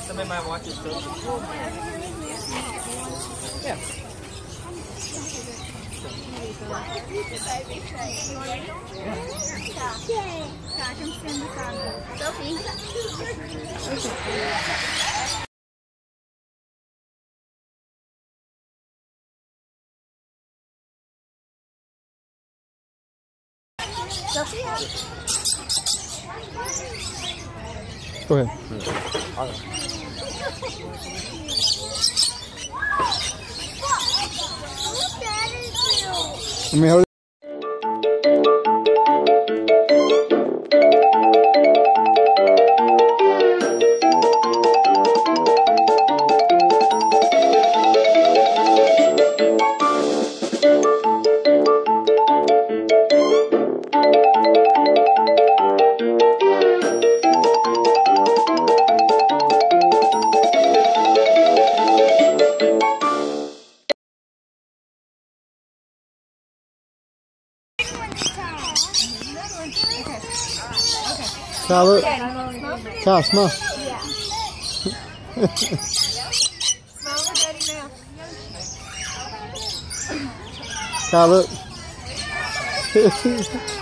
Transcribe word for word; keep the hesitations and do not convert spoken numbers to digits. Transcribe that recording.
Somebody might watch it too. Yeah. Sophia. Go ahead. Let me hold it. Kyle, look. Kyle, smile. Yeah. Smile with Daddy now. Kyle, look.